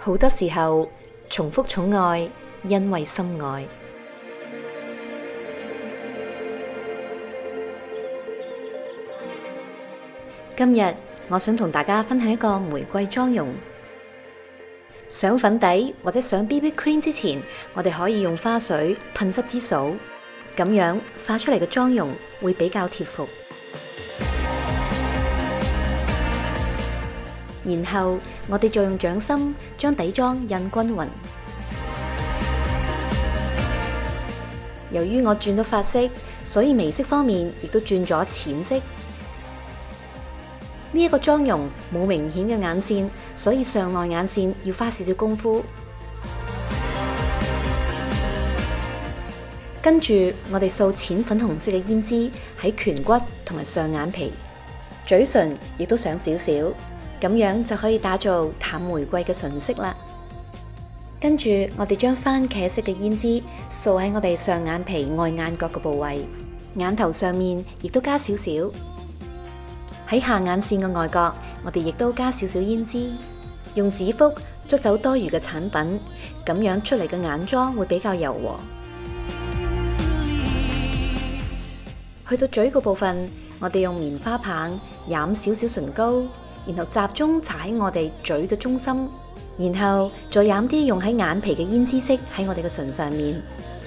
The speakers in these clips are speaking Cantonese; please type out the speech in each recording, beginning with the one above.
好多時候，重複寵愛，因為深愛。今日我想同大家分享一個玫瑰妝容。上粉底或者上 BB cream 之前，我哋可以用花水噴濕支數，咁樣化出嚟嘅妝容會比較貼服。然後我哋再用掌心將底妝印均勻。由於我轉咗髮色，所以眉色方面亦都轉咗淺色。呢一個妝容冇明顯嘅眼線，所以上外眼線要花少少功夫。跟住我哋掃淺粉紅色嘅胭脂喺顴骨同埋上眼皮，嘴唇亦都上少少。咁樣就可以打造淡玫瑰嘅唇色啦。跟住我哋將番茄色嘅胭脂掃喺我哋上眼皮外眼角嘅部位，眼頭上面亦都加少少。喺下眼線嘅外角，我哋亦都加少少胭脂，用指腹捉走多餘嘅產品，咁樣出嚟嘅眼妝會比較柔和。去到嘴個部分，我哋用棉花棒染少少唇膏。然後集中搽喺我哋嘴嘅中心，然後再染啲用喺眼皮嘅胭脂色喺我哋嘅唇上面。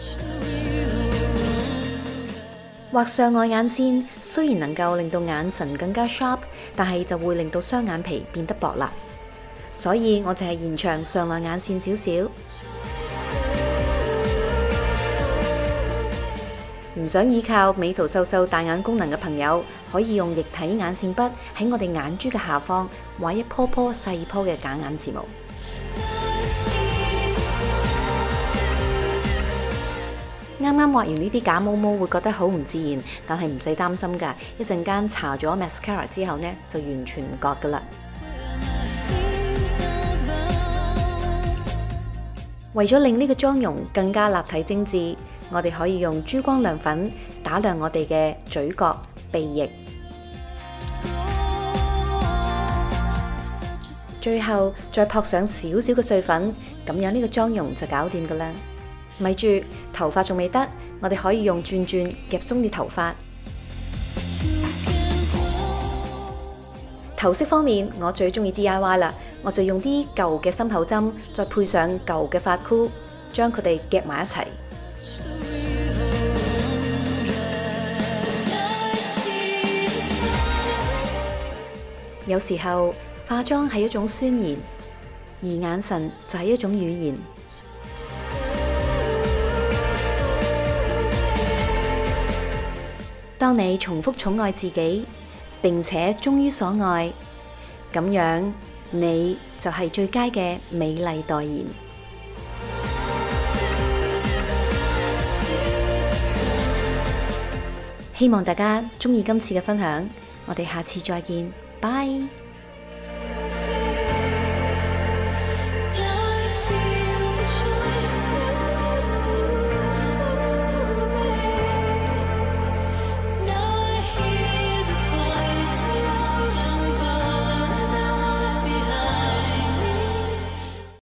畫上外眼線雖然能夠令到眼神更加 sharp， 但係就會令到雙眼皮變得薄辣，所以我就係延長上外眼線少少。唔想依靠美圖秀秀大眼功能嘅朋友，可以用液體眼線筆喺我哋眼珠嘅下方畫一棵棵細棵嘅假眼睫毛。啱啱畫完呢啲假毛毛會覺得好唔自然，但係唔使擔心㗎，一陣間搽咗 mascara 之後呢，就完全唔覺㗎啦。為咗令呢個妝容更加立體精緻，我哋可以用珠光亮粉打亮我哋嘅嘴角、鼻翼，最後再撲上少少嘅碎粉，咁樣呢個妝容就搞掂㗎啦。咪住，頭髮仲未得，我哋可以用轉轉夾鬆啲頭髮。頭飾方面，我最中意 DIY 啦。我就用啲舊嘅心口針，再配上舊嘅髮箍，將佢哋夾埋一齊。有時候化妝係一種宣言，而眼神就係一種語言。當你重複寵愛自己，並且忠於所愛，咁樣你就係最佳嘅美麗代言。希望大家鍾意今次嘅分享，我哋下次再見，拜。